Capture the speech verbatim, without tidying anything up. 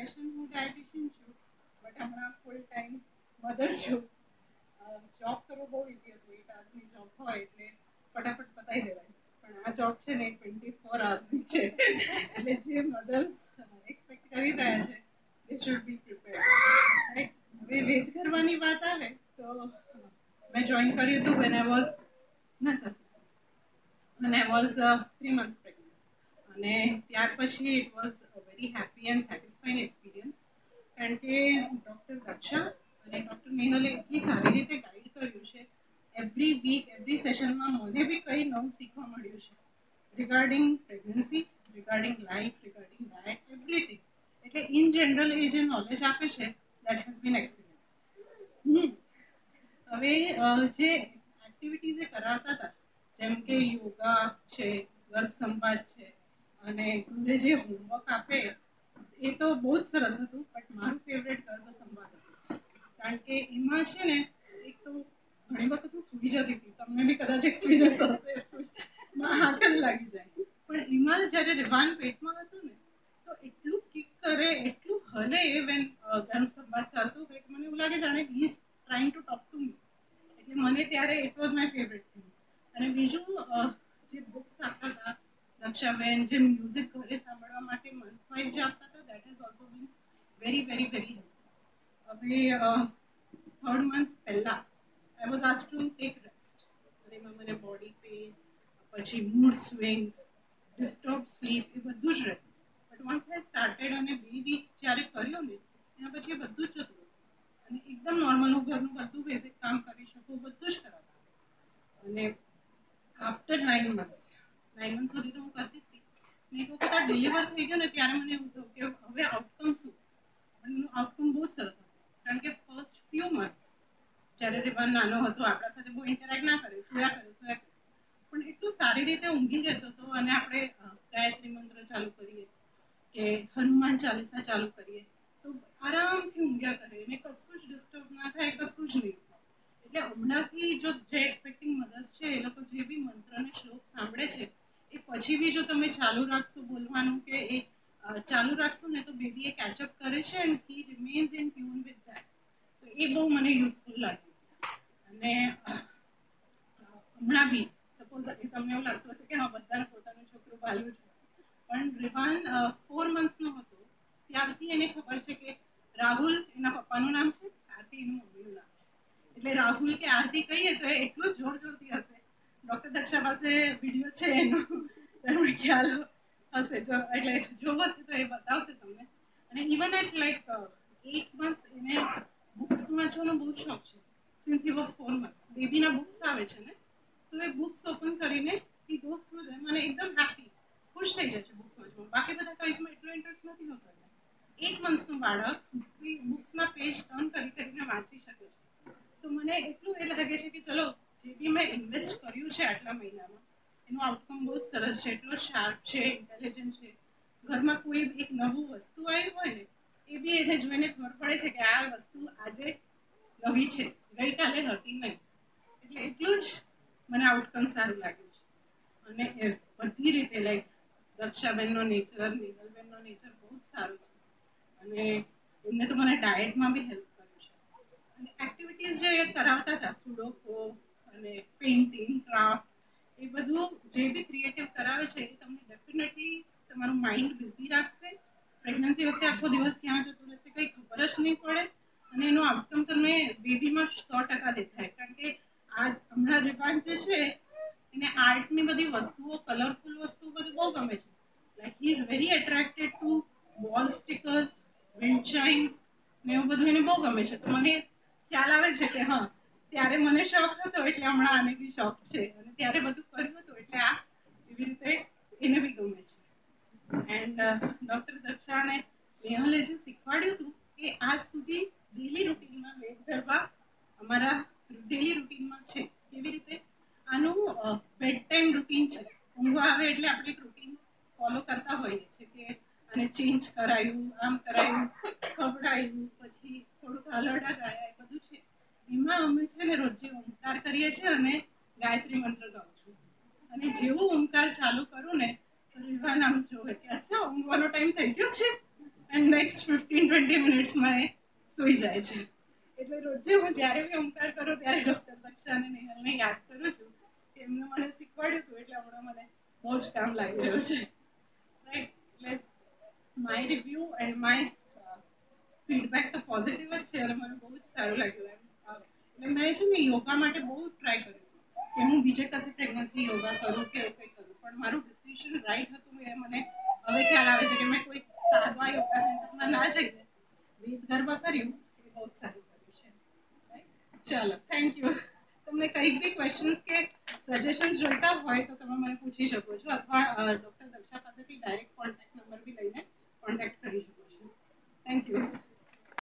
Profession હું dietitian છું, but હમણાં ફૂલ ટાઈમ મધર છું. જોબ કરવો બહુ ઇઝી હતું, એટ આવર્સની જોબ હોય એટલે ફટાફટ પતાવી દેવાય. પણ આ જોબ છે ને ટ્વેન્ટી ફોર આવર્સની છે, એટલે જે મધર્સ એક્સપેક્ટ કરી રહ્યા છે they should be prepared, right. હવે વેદ કરવાની વાત આવે તો મેં જોઈન કર્યું હતું વેન આઈ વોઝ ના when I was three months pregnant, અને ત્યાર પછી it was a very happy and satisfying experience, કારણ કે ડૉક્ટર દક્ષા અને ડૉક્ટર નેહલે એટલી સારી રીતે ગાઈડ કર્યું છે. એવરી વીક એવરી સેશનમાં મને બી કંઈ નવું શીખવા મળ્યું છે regarding pregnancy, regarding life, regarding diet, everything. એટલે ઇન જનરલ એ જે નોલેજ આપે છે દેટ હેઝ બીન એક્સિલન્ટ. હવે જે એક્ટિવિટીઝ એ કરાવતા હતા, જેમ કે યોગા છે, ગર્ભ સંવાદ છે, અને ઘરે જે હોમવર્ક આપે એ તો બહુ જ સરસ હતું. બટ મારું ફેવરેટ ગર્ભ સંવાદ હતું, કારણ કે એમાં છે ને એક તો ઘણી વખત હું સૂઈ જતી હતી, તમને બી કદાચ એક્સપિરિયન્સ હશે, હાથ જ લાગી જાય. પણ એમાં જ્યારે રિવાન પેટમાં હતું ને તો એટલું કિક કરે, એટલું હલે વેન ગર્ભ સંવાદ ચાલતું હોય મને એવું લાગે જાણે he is trying to talk to me. એટલે મને ત્યારે it was my favourite thing. અને બીજું જે બુક્સ આપતા હતા દક્ષાબેન, જે મ્યુઝિક ઘરે સાંભળવા માટે મંથ વાઇઝ જે આપતા હતા that is also been very very very helpful. હવે થર્ડ મંથ પહેલાં I was ask to take rest, અને એમાં મને બોડી પેઇન, પછી મૂડ સ્વિંગ્સ, ડિસ્ટર્બ સ્લીપ, એ બધું જ રહેતું. બટ વન્સ આઈ સ્ટાર્ટેડ અને બે વીક જ્યારે કર્યું ને એના પછી એ બધું જ જતું, અને એકદમ નોર્મલ, હું ઘરનું બધું બેઝિક કામ કરી શકું, બધું જ કરાવતા. અને after nine months nine month સુધી તો હું કરતી જ હતી. મેં એક વખત આ ડિલિવર થઈ ગયો ને ત્યારે મને એવું થયું કે હવે આઉટકમ શું. પણ એનું આઉટકમ બહુ જ સરસ હતું, કારણ કે ફર્સ્ટ ફ્યુ મંથ્સ જ્યારે રિવાન નાનો હતો, આપણા સાથે બહુ ઇન્ટરેક્ટ ના કરે, સોયા કરે સોયા કરે, પણ એટલું સારી રીતે ઊંઘી રહેતો હતો. અને આપણે ગાયત્રી મંત્ર ચાલુ કરીએ કે હનુમાન ચાલીસા ચાલુ કરીએ તો આરામથી ઊંઘ્યા કરે, એને કશું જ ડિસ્ટર્બ ના થાય, કશું જ નહીં થાય. એટલે હમણાંથી જો જે એક્સપેક્ટિંગ મધર્સ છે એ લોકો જે બી મંત્ર અને શ્લોક સાંભળે છે એ પછી બી જો તમે ચાલુ રાખશો બોલવાનું કે એ ચાલુ રાખશો ને તો બેબી એ કેચઅપ કરે છે and he remains in tune with that. તો એ બહુ મને યુઝફુલ લાગ્યું. અને હમણાં બી સપોઝ તમને એવું લાગતું હશે કે હા બધાને પોતાનું છોકરું ભાલ્યું છે, પણ રિવાન ફોર મંથ્સનો હતો ત્યારથી એને ખબર છે કે રાહુલ એના પપ્પાનું નામ છે, આરતી એનું મમ્મીનું નામ છે. એટલે રાહુલ કે આરતી કહીએ તો એટલું જોર જોરથી હશે. ડૉક્ટર દક્ષા પાસે વિડીયો છે એનો, તમને ખ્યાલ હશે, જો એટલે જોવો હશે તો એ બતાવશે તમને. અને even at like at months એને બુક્સ વાંચવાનો બહુ શોખ છે. Since he was four months બેબીના બુક્સ આવે છે ને તો એ બુક્સ ઓપન કરીને હી ગોઝ થ્રુ ધેમ, અને એકદમ હેપી ખુશ થઈ જાય છે બુક્સ વાંચવામાં. બાકી બધા ટોયસમાં એટલો ઇન્ટરેસ્ટ નથી હોતો. એટ મંથ્સનું બાળક બુક્સના પેજ ટર્ન કરી કરીને વાંચી શકે છે. તો મને એટલું એ લાગે છે કે ચલો જે બી મેં ઇન્વેસ્ટ કર્યું છે આટલા મહિનામાં એનું આઉટકમ બહુ જ સરસ છે, એટલો શાર્પ છે, ઇન્ટેલિજન્ટ છે. ઘરમાં કોઈ એક નવું વસ્તુ આવ્યું હોય ને એ બી એને જોઈને ખબર પડે છે કે આ વસ્તુ આજે નવી છે, ગઈકાલે હતી નહીં. એટલે એટલું જ મને આઉટકમ સારું લાગ્યું છે. અને બધી રીતે લાઈક દક્ષાબેનનો નેચર, નિગલબેનનો નેચર બહુ જ સારું છે. અને એમને તો મને ડાયટમાં બી હેલ્પ કર્યું છે. અને એક્ટિવિટીઝ જે કરાવતા હતા સુડોકો અને પેઇન્ટિંગ, ક્રાફ્ટ, એ બધું જે બી ક્રિએટિવ કરાવે છે એ તમને ડેફિનેટલી તમારું માઇન્ડ બિઝી રાખશે. પ્રેગ્નન્સી વખતે આખો દિવસ ક્યાં જતો રહેશે કંઈ ખબર જ નહીં પડે. અને એનું આઉટકમ તમને બેબીમાં સો ટકા દેખાય, કારણ કે આ હમણાં રિવાન જે છે એને આર્ટની બધી વસ્તુઓ, કલરફુલ વસ્તુઓ બધું બહુ ગમે છે. Like he is very attracted to wall stickers, wind chimes ને એવું બધું એને બહુ ગમે છે. તો મને ખ્યાલ આવે છે કે હા ત્યારે મને શોખ હતો એટલે હમણાં આને બી શોખ છે, અને ત્યારે બધું કર્યું હતું એટલે આ એવી રીતે એને બી ગમે છે. એન્ડ ડૉક્ટર દક્ષાને નેહલે જે શીખવાડ્યું હતું એ આજ સુધી ડેલી રૂટીનમાં વેદ ગરબા અમારા ડેલી રૂટીનમાં છે. કેવી રીતે? આનું બેડ ટાઈમ રૂટીન છે. ઊંઘવા આવે એટલે આપણે એક રૂટીન ફોલો કરતા હોઈએ છીએ કે આને ચેન્જ કરાયું, આમ કરાયું, ખવડાયું, પછી થોડુંક હલરડા ગાયા, એ બધું છે. એમાં અમે છે ને રોજે ઓમકાર કરીએ છીએ અને ગાયત્રી મંત્ર ગાઉં છું. અને જેવું ઓમકાર ચાલુ કરું ને તો રિવાન આમ જોવે કે અચ્છા ઊંઘવાનો ટાઈમ થઈ ગયો છે, એન્ડ નેક્સ્ટ ફિફ્ટીન ટ્વેન્ટી મિનિટ્સમાં એ સૂઈ જાય છે. એટલે રોજે હું જ્યારે બી ઓમકાર કરું ત્યારે ડૉક્ટર દક્ષા અને નેહલને યાદ કરું છું કે એમને મને શીખવાડ્યું હતું, એટલે હમણાં મને બહુ જ કામ લાગી રહ્યું છે. રાઈટ, એટલે my review and my feedback તો પોઝિટિવ જ છે અને મને બહુ જ સારું લાગ્યું એમ. એટલે મેં છે ને યોગા માટે બહુ ટ્રાય કર્યું કે હું બીજે કશે પ્રેગ્નન્સી યોગા કરું કે એવું કંઈ કરું, પણ મારું ડિસિઝન રાઈટ હતું. એ મને હવે ખ્યાલ આવે છે કે મેં કોઈ સાદવા યોગા સેન્ટરમાં ના જઈને વેદ ગરબા કર્યું એ બહુ જ સારું કર્યું છે. ચાલો, થેન્ક યુ. તમને કંઈક બી ક્વેશ્ચન્સ કે સજેશન્સ જોઈતા હોય તો તમે મને પૂછી શકો છો, અથવા ડૉક્ટર દક્ષા પાસેથી ડાયરેક્ટ કોન્ટેક્ટ નંબર બી લઈને કોન્ટેક્ટ કરી શકો છો. Thank you.